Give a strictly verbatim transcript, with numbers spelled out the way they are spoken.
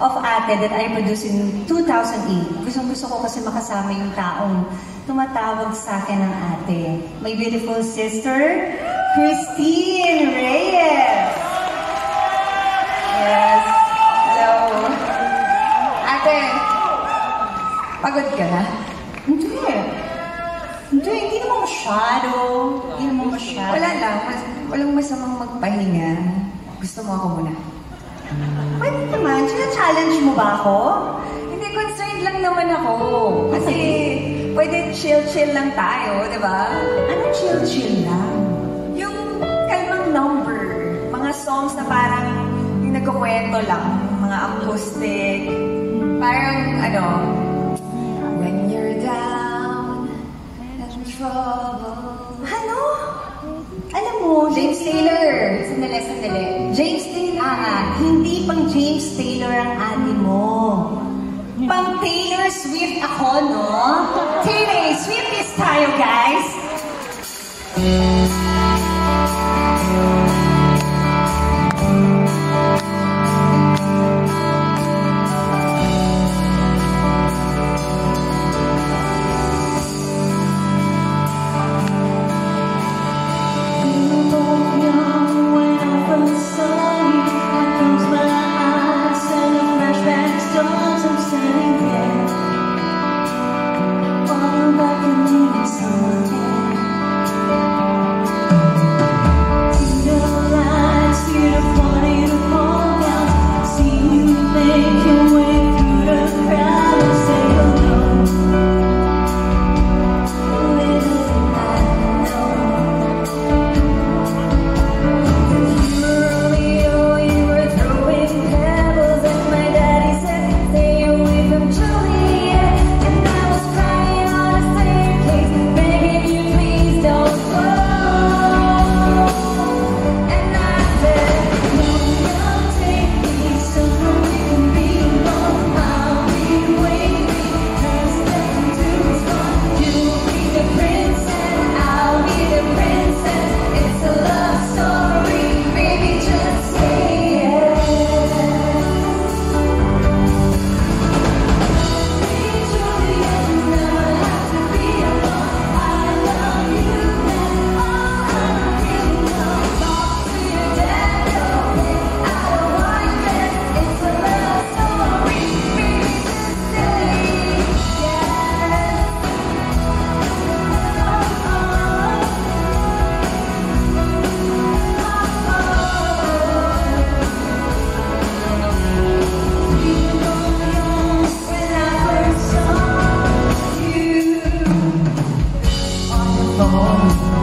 of Ate that I produced in two thousand eight. Gustong gusto ko kasi makasama yung taong tumatawag sa akin ng ate. My beautiful sister, Christine Reyes. Yes. Hello. Ate, pagod ka na? Hindi. Hindi, hindi naman masyado. Hindi naman masyado. Wala lang. Mas, walang masamang magpahinga. Gusto mo ako muna? Pwede naman. Sina-challenge mo ba ako? Hindi, concerned lang naman ako. Kasi pwede chill-chill lang tayo, di ba? Ano chill-chill lang? Yung kalmang number. Mga songs na parang yung nagkukwento lang. Mga acoustic. Parang, ano, when you're down and trouble. Ano? Alam mo, James Taylor. Sandali, sandali. James Taylor. Ah, hindi pang James Taylor ang ate mo. Pang Taylor Swift ako, no? Taylor Swiftist tayo, guys! Oh